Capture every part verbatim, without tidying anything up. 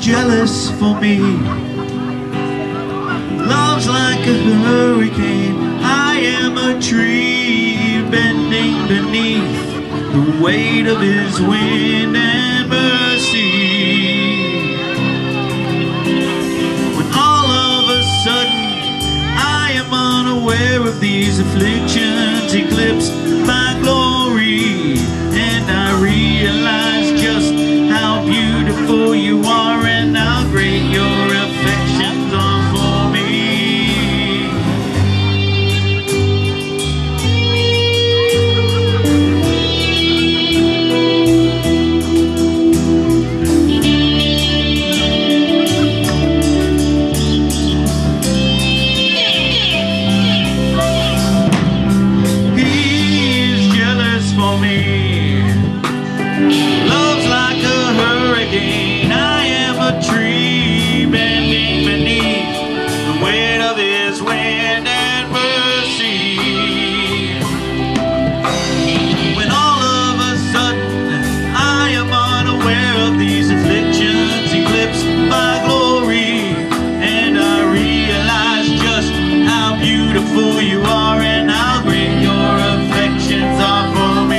jealous for me. Love's like a hurricane. I am a tree bending beneath the weight of his wind and mercy. When all of a sudden I am unaware of these afflictions eclipsed by glory, and I realize just how beautiful you are and how great your affections are for me. He's jealous for me. Love's like a hurricane. I am a tree bending beneath the weight of his wind and mercy. When all of a sudden I am unaware of these afflictions eclipsed by glory, and I realize just how beautiful you are and how great your affections are for me.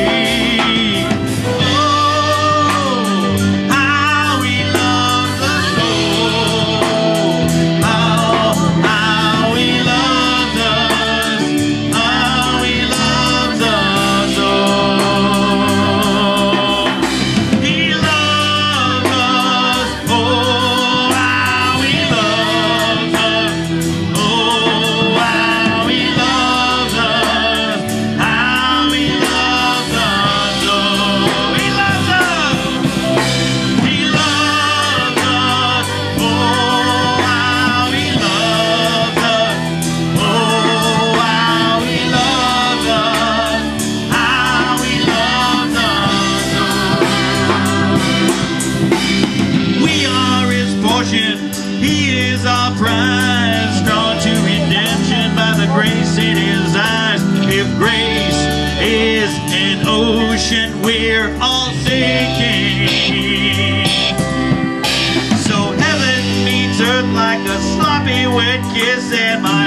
He is our prize, drawn to redemption by the grace in his eyes. If grace is an ocean, we're all sinking. So heaven meets earth like a sloppy wet kiss, and my